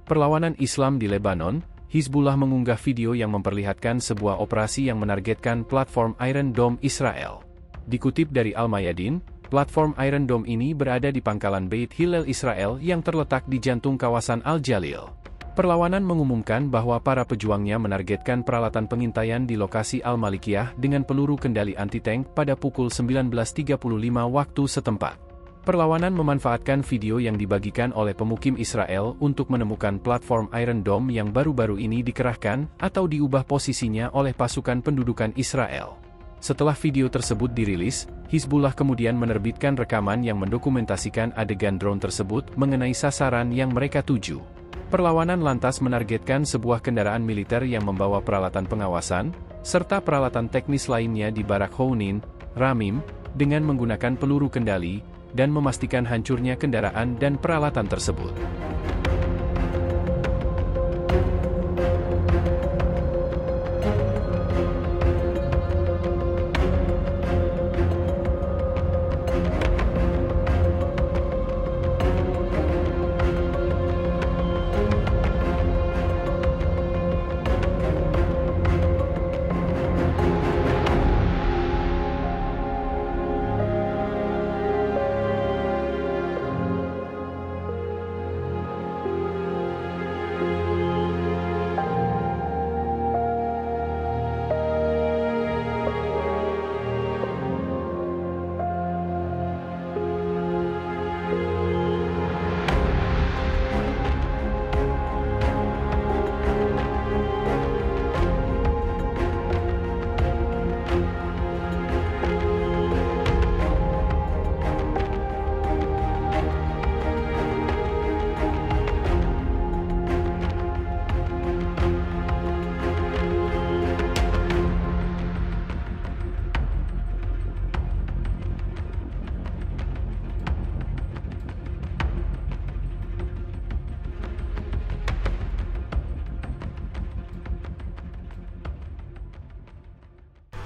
Perlawanan Islam di Lebanon, Hizbullah mengunggah video yang memperlihatkan sebuah operasi yang menargetkan platform Iron Dome Israel. Dikutip dari Al-Mayadin, platform Iron Dome ini berada di pangkalan Beit Hillel Israel yang terletak di jantung kawasan Al-Jalil. Perlawanan mengumumkan bahwa para pejuangnya menargetkan peralatan pengintaian di lokasi Al-Malikiyah dengan peluru kendali anti-tank pada pukul 19.35 waktu setempat. Perlawanan memanfaatkan video yang dibagikan oleh pemukim Israel untuk menemukan platform Iron Dome yang baru-baru ini dikerahkan atau diubah posisinya oleh pasukan pendudukan Israel. Setelah video tersebut dirilis, Hizbullah kemudian menerbitkan rekaman yang mendokumentasikan adegan drone tersebut mengenai sasaran yang mereka tuju. Perlawanan lantas menargetkan sebuah kendaraan militer yang membawa peralatan pengawasan, serta peralatan teknis lainnya di Barak Hounin, Ramim, dengan menggunakan peluru kendali, dan memastikan hancurnya kendaraan dan peralatan tersebut.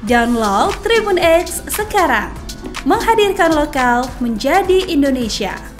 Download Tribun X sekarang, menghadirkan lokal menjadi Indonesia.